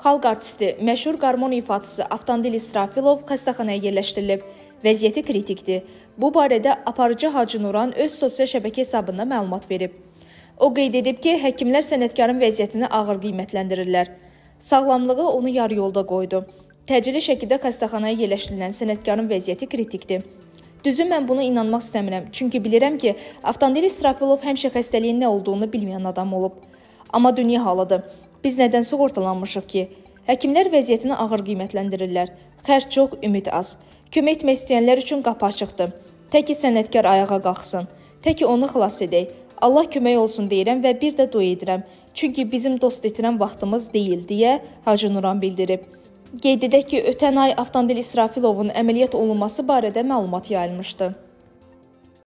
Xalq artisti, məşhur qarmon ifaçısı Avtandil İsrafilov xəstəxanaya yerləşdirilib. Vəziyyəti kritikdir. Bu barədə aparıcı Hacı Nuran öz sosial şəbəkə hesabında məlumat verib. O qeyd edib ki, həkimlər sənətkarın vəziyyətini ağır qiymətləndirirlər. Sağlamlığı onu yarı yolda qoydu. Təcili şəkildə xəstəxanaya yerləşdirilən sənətkarın vəziyyəti kritikdir. Düzü mən buna inanmaq istəmirəm, çünki bilirəm ki, Avtandil İsrafilov həmişə xəstəliyin nə olduğunu bilməyən adam olub. Amma dünya halıdır. Biz nədən sığortalanmışıq ki? Həkimlər vəziyyətini ağır qiymətləndirirlər. Xərc çox, ümid az. Kömək etmək istəyənlər üçün qapı açıqdır. Tək ki sənətkar ayağa qalxsın. Tək ki onu xilas edək. Allah kömək olsun deyirəm və bir də dua edirəm. Çünki bizim dost etirən vaxtımız deyil, deyə Hacı Nuran bildirib. Qeyd edək ki, ötən ay Avtandil İsrafilovun əməliyyat olunması barədə məlumat yayılmışdı.